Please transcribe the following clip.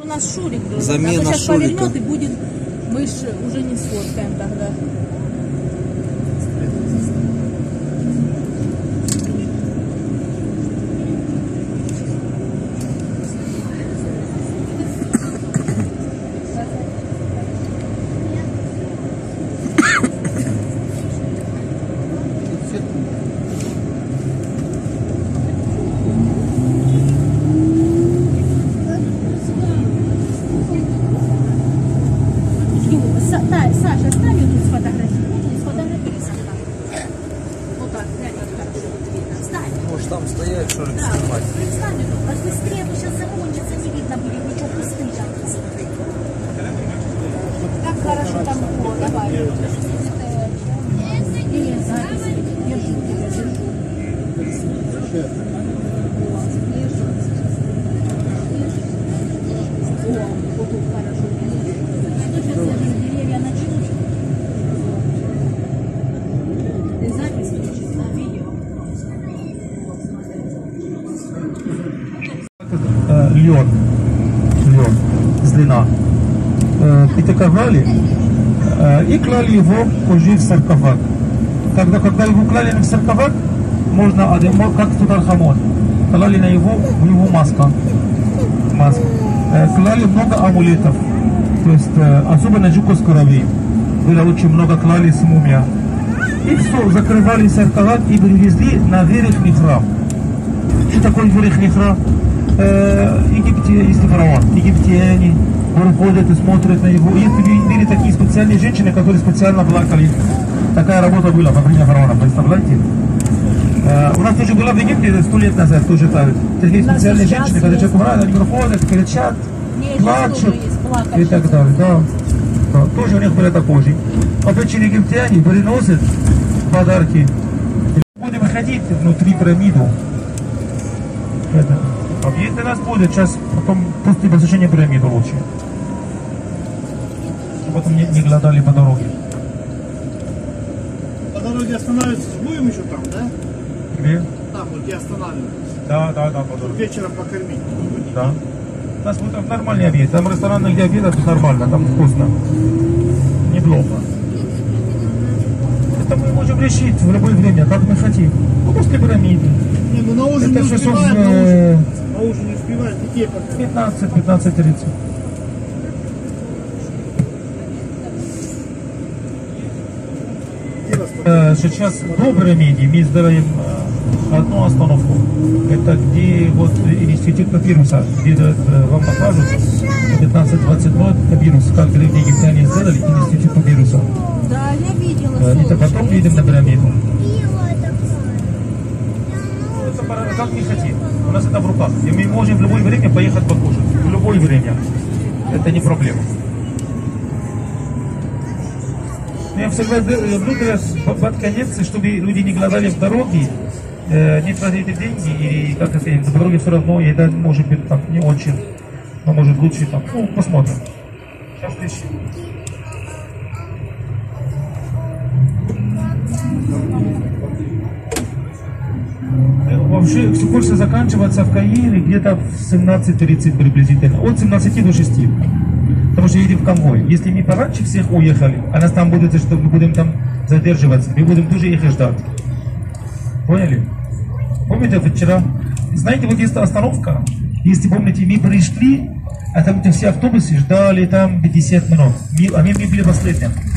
у нас Шурик был. Замена а то сейчас Шурика. повернет и будет, мы ж уже не сфоткаем тогда. Саша, стань тут сфотографируйся. Вот так, глянь, как хорошо будет видно. Встань. Может там стоять, что ли, Да, снимать? встань тут, а быстрее, а то сейчас закончится, не видно будет ничего, пустынь там. Как хорошо там было, давай. Или запись, держу тебя, держу. О, вот тут хорошо. Деревья начнут. Ты запись включишь на видео. Лед с длина. Притаковали и клали его позже в саркофаг. Когда его клали в саркофаг, можно, как Тутанхамон, клали на его, в него маску. Клали много амулетов, то есть особенно Жуковского было очень много клали с мумия. И все, закрывали саркофаг и привезли на верхний храм. Что такое верхний храм? Если фараон, египтяне выходят и смотрят на его. Если были такие специальные женщины, которые специально плакали. Такая работа была во время фараона, представляете? У нас тоже была в Египте 100 лет назад, тоже такие специальные женщины, когда человек умирает, они выходят, кричат, плачут и так далее. Да. Тоже у них было такое же. Обычные египтяне приносят подарки. Будем выходить внутри пирамиду. Если нас будет, сейчас потом после посещения пирамиды лучше. Потом не голодали по дороге. По дороге останавливаться будем еще там, да? Где? Там, вот где останавливаться. Да, по дороге. Вечером покормить. Да. У нас будет нормальный обед. Там рестораны, где обедают, нормально, там вкусно. Неплохо. Это мы можем решить в любое время, как мы хотим. Ну, после пирамиды. Не, мы на ужин не успеваем, на ужин не успеваем, детей пока. 15-15:30. Сейчас до пирамиды мы сделаем одну остановку. Это где вот институт папируса, где вам покажут 15-20 минут папирус, как древние египтяне сделали институт папируса. Да, я видела. Это потом едем на пирамиду. Как мы хотим. У нас это в руках. И мы можем в любое время поехать покушать. В любое время. Это не проблема. Но я всегда люблю под конец, чтобы люди не голодали в дороге, не тратили деньги, и как это, в дороге все равно еда может быть там не очень, но может лучше там. Ну, посмотрим. Сейчас решим. Вообще экскурсия заканчивается в Каире где-то в 17:30 приблизительно, от 17 до 6. Потому что едем в конвой. Если мы пораньше всех уехали, а нас там будет, что мы будем там задерживаться, мы будем тоже их ждать. Поняли? Помните вчера? Знаете, вот есть остановка, если помните, мы пришли, а там все автобусы ждали там 50 минут, а мы были последним.